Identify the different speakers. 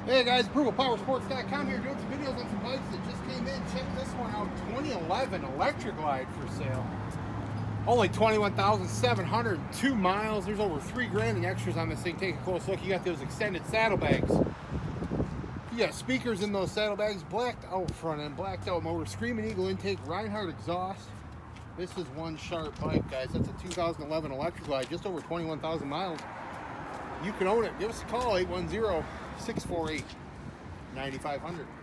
Speaker 1: Hey guys, ApprovalPowersports.com here doing some videos on some bikes that just came in. Check this one out, 2011 Electric Glide for sale. Only 21,702 miles. There's over 3 grand in extras on this thing. Take a close look. You got those extended saddlebags. You got speakers in those saddlebags, blacked out front end, blacked out motor, Screaming Eagle intake, Reinhardt exhaust. This is one sharp bike, guys. That's a 2011 Electric Glide, just over 21,000 miles. You can own it. Give us a call, 810-648-9500.